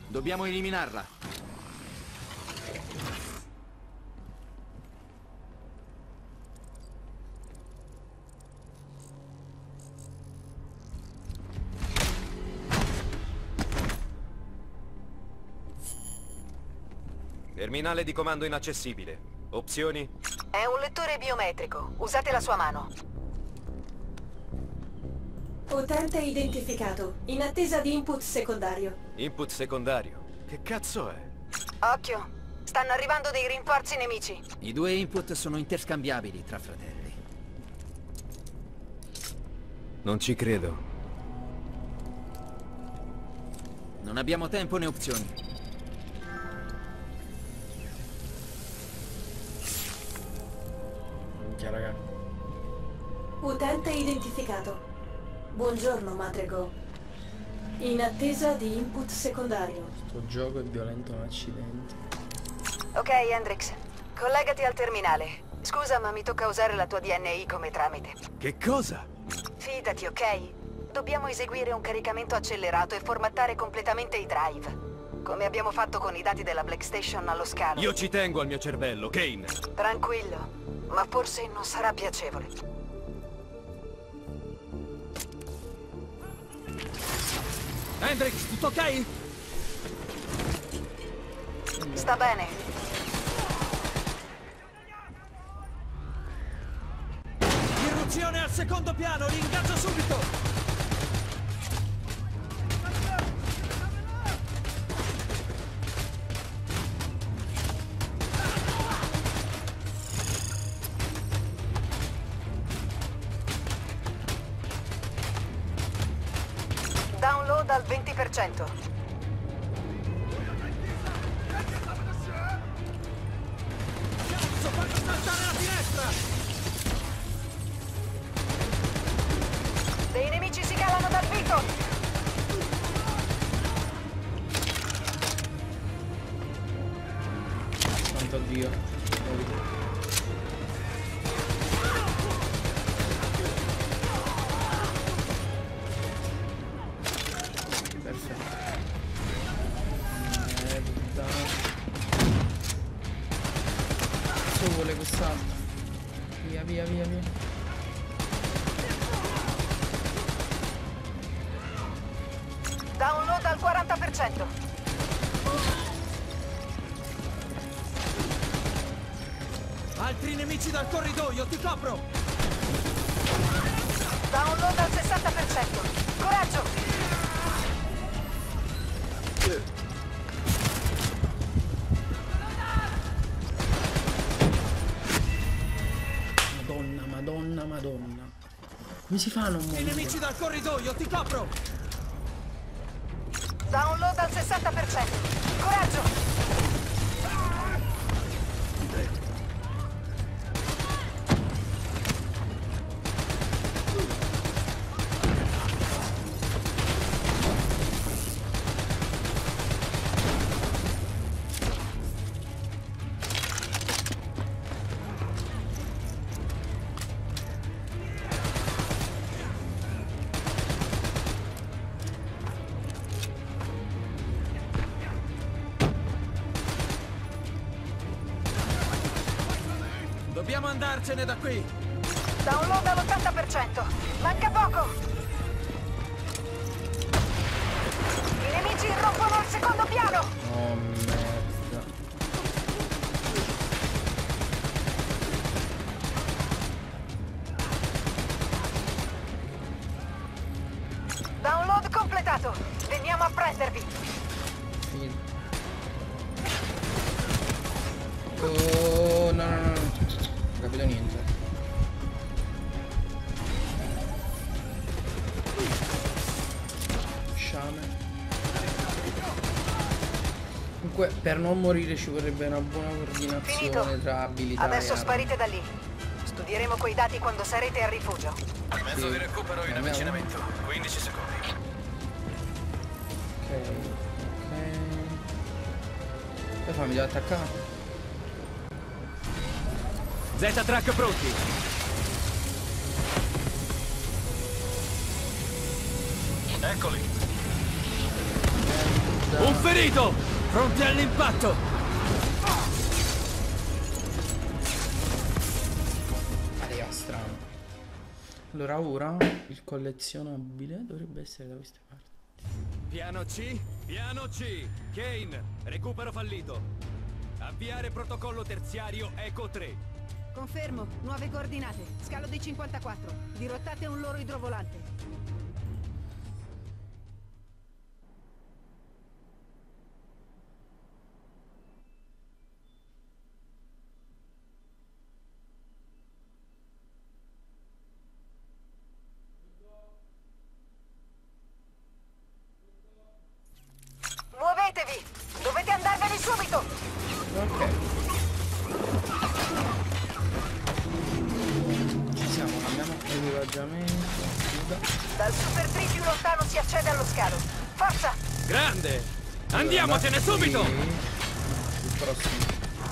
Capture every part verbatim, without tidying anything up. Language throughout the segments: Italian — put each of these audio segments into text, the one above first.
Dobbiamo eliminarla. Terminale di comando inaccessibile. Opzioni? È un lettore biometrico. Usate la sua mano. Utente identificato. In attesa di input secondario. Input secondario. Che cazzo è? Occhio. Stanno arrivando dei rinforzi nemici. I due input sono interscambiabili tra fratelli. Non ci credo. Non abbiamo tempo né opzioni. Minchia, raga. Utente identificato. Buongiorno, Madre Go. In attesa di input secondario. Sto gioco è violento, un accidente. Ok, Hendrix. Collegati al terminale. Scusa, ma mi tocca usare la tua D N I come tramite. Che cosa? Fidati, ok? Dobbiamo eseguire un caricamento accelerato e formattare completamente i drive. Come abbiamo fatto con i dati della Black Station allo scalo. Io ci tengo al mio cervello, Kane. Tranquillo, ma forse non sarà piacevole. Hendrix, tutto ok? Sta bene. Irruzione al secondo piano, li ingaggia subito! Download al venti per cento. Cazzo, faccio saltare la finestra! Dei nemici si calano dal vito! Santo Dio. Vuole quest'altro. Via, via, via, via. Download al quaranta per cento. Altri nemici dal corridoio, ti copro! Download al sessanta per cento. Coraggio! Madonna, madonna, madonna. Come si fa a non I morire? nemici dal corridoio, ti copro! Download al sessanta per cento. Coraggio! Dobbiamo andarcene da qui! Download all'ottanta per cento. Manca poco! I nemici irrompono il secondo piano! Oh merda. Download completato! Veniamo a prendervi! Finito. Oh no no no no. Non ho capito niente. Sciame. Comunque per non morire ci vorrebbe una buona coordinazione Finito. tra abilità Adesso e armi. sparite da lì. Studieremo quei dati quando sarete al rifugio. Mezzo Sì. di recupero in Andiamo. avvicinamento. quindici secondi. Ok, ok. Poi fammi già attaccare. Z-Track pronti! Eccoli. merda. Un ferito! Pronti all'impatto! Arriva strano. Allora ora il collezionabile dovrebbe essere da queste parti. Piano C? Piano C! Kane, recupero fallito. Avviare protocollo terziario Eco tre. Confermo, nuove coordinate. Scalo di cinquantaquattro. Dirottate un loro idrovolante. Muovetevi! Dovete andarvene subito! Ok. Ci siamo, cambiamo equipaggiamento. Dal super tree più lontano si accede allo scalo. Forza! Grande! Andiamocene subito! Sì. Il prossimo.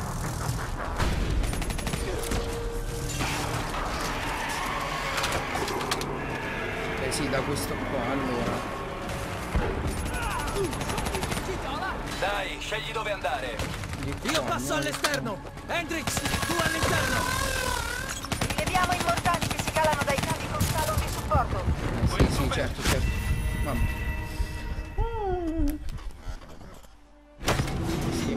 Eh sì, da questo qua allora. Dai, scegli dove andare. Di Io qua, passo no? all'esterno! Hendrix, tu all'interno! Rileviamo i mortali che si calano dai cavi con salon di supporto. Eh, sì, sì, certo, certo. Vabbè. Sì.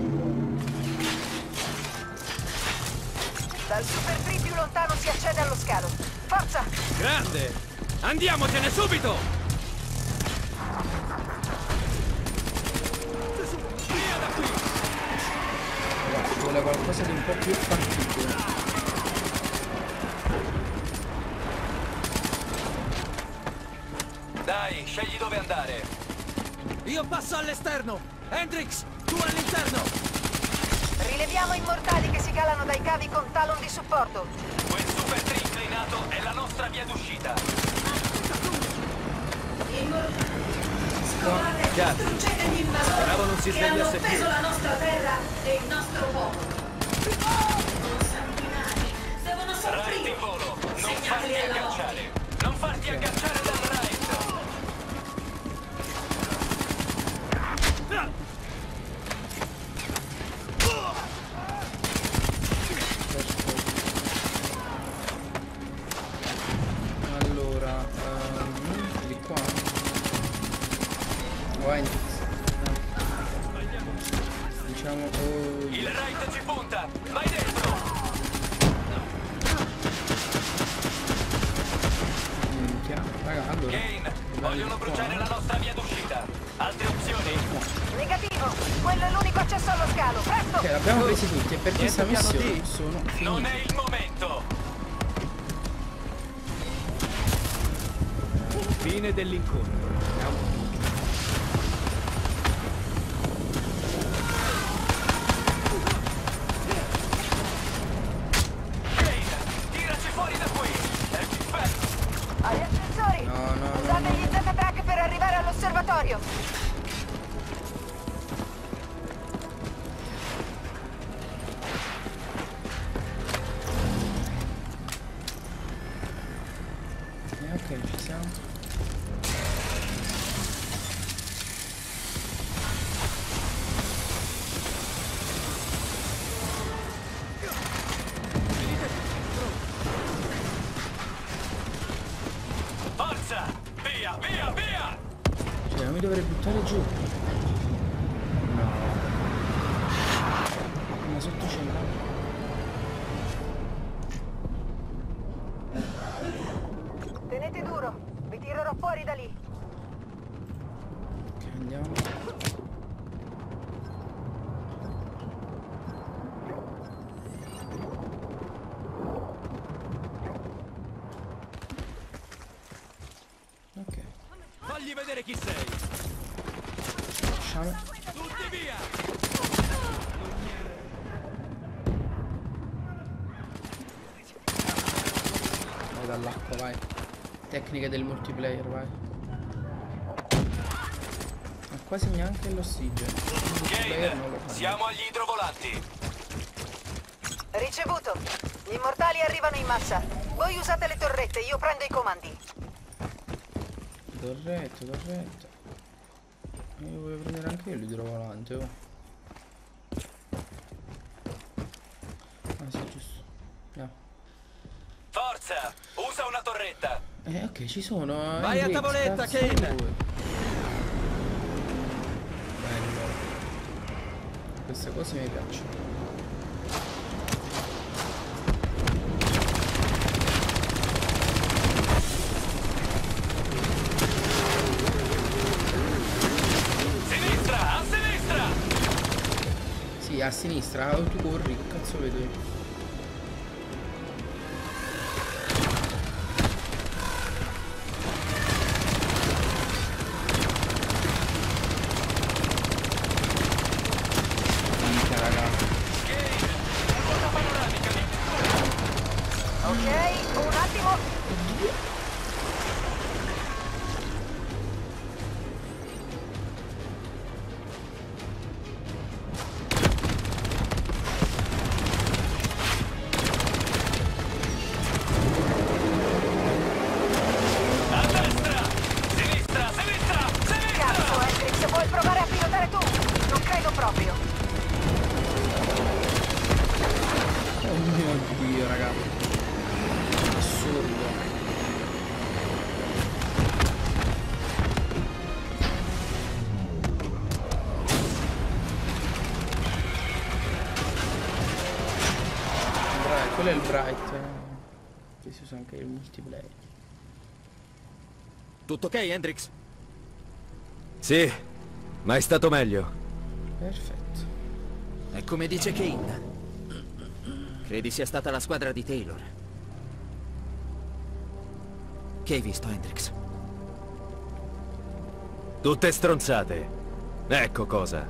Dal super tree più lontano si accede allo scalo. Forza! Grande! Andiamocene subito! Via da qui! Guarda, ci vuole qualcosa di un po' più fattibile. Dai, scegli dove andare. Io passo all'esterno! Hendrix, tu all'interno! Rileviamo i mortali che si calano dai cavi con talon di supporto. Quel super tree inclinato è la nostra via d'uscita. Chiaro. Distruggete gli invasori Speravo non si che hanno svegliasse più. offeso la nostra terra e il nostro popolo. Devono sanguinare, devono Right soffrire. in volo. Non Segnateli farti alla agganciare. Non farti agganciare dal right. Allora, ehm, di qua. Vai. Diciamo, oh, Il right ci punta. Vai dentro. minchia. Raga, allora. Kane, vai vogliono qua. bruciare la nostra via d'uscita. Altre opzioni? Negativo! Quello è l'unico accesso allo scalo. Presto! Ok, l'abbiamo presi tutti e per questa piano missione D. sono finiti. Non è il momento. Fine dell'incontro. Kane, tiraci fuori da qui. È perfetto. Agli ascensori! No, no, no, Usate no. gli Z-Track per arrivare all'osservatorio. Eh, ok, ci siamo. Forza! Via, via, via! Cioè, non mi dovrei buttare giù. No. Ma sotto c'è là. Tenete duro. Vi tirerò fuori da lì. Ok, andiamo. Ok, Fagli vedere chi sei. lasciamo. Tutti via! Vai dall'acqua, vai. Tecniche del multiplayer, vai. Ma quasi neanche l'ossigeno. Il multiplayer non lo Kane, fa. siamo agli idrovolanti. Ricevuto. Gli immortali arrivano in massa. Voi usate le torrette, io prendo i comandi. Torretto, torretto. Eh, volevo prendere anche io l'idrovolante, oh. Ah sì, giusto. Yeah. Forza! Usa una torretta! Eh ok, ci sono. Vai a Hendrix, tavoletta, cazzo Kane. vuoi? Bello. Queste cose mi piacciono. Sinistra! A sinistra! Sì, a sinistra, tu corri, che cazzo vedo io? Minchia, raga. Foto panoramica! Ok, un attimo. A destra! Sinistra! Sinistra! Sinistra! Cazzo, Hendrix, vuoi provare a pilotare tu? Non credo proprio. Oh mio Dio, raga. Assurdo. Bright, quello è il Bright. eh. Qui si usa anche il multiplayer. Tutto ok, Hendrix? Sì, ma è stato meglio. Perfetto. È come dice Kane. Credi sia stata la squadra di Taylor? Che hai visto, Hendrix? Tutte stronzate. Ecco cosa.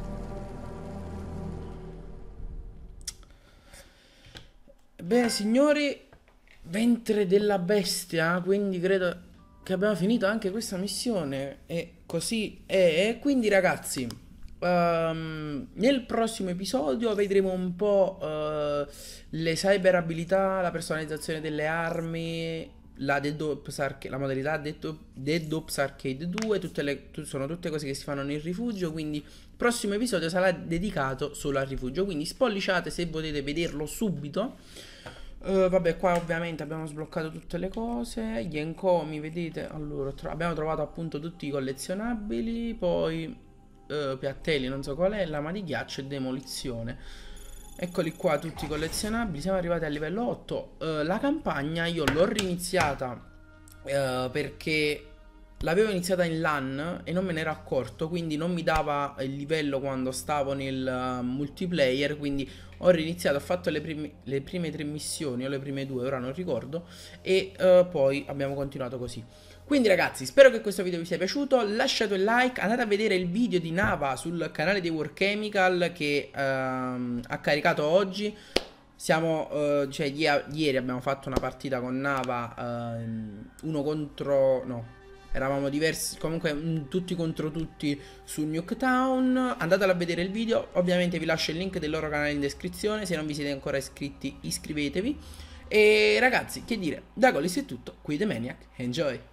Bene signori, ventre della bestia, quindi credo che abbiamo finito anche questa missione e così è. E quindi ragazzi, ehm, nel prossimo episodio vedremo un po' eh, le cyber abilità, la personalizzazione delle armi, la Dead Ops Arcade, la modalità Dead, Dead Ops Arcade due, tutte le, tu- sono tutte cose che si fanno nel rifugio, quindi il prossimo episodio sarà dedicato solo al rifugio, quindi spolliciate se volete vederlo subito. Uh, vabbè, qua ovviamente abbiamo sbloccato tutte le cose, gli encomi, vedete, allora tro- abbiamo trovato appunto tutti i collezionabili, poi uh, piattelli, non so qual è, lama di ghiaccio e demolizione. Eccoli qua tutti i collezionabili, siamo arrivati al livello otto. Uh, la campagna io l'ho riniziata uh, perché l'avevo iniziata in LAN e non me ne ero accorto, quindi non mi dava il livello quando stavo nel uh, multiplayer, quindi ho riniziato, ho fatto le, primi, le prime tre missioni o le prime due, ora non ricordo, e uh, poi abbiamo continuato così. Quindi ragazzi, spero che questo video vi sia piaciuto, lasciate un like, andate a vedere il video di Nava sul canale dei War Chemical che uh, ha caricato oggi. Siamo, uh, cioè ieri abbiamo fatto una partita con Nava, uh, uno contro, no, eravamo diversi, comunque mh, tutti contro tutti su Nuketown. Andatelo a vedere il video, ovviamente vi lascio il link del loro canale in descrizione, se non vi siete ancora iscritti iscrivetevi. E ragazzi, che dire, da Golis è tutto, qui The Maniac, enjoy!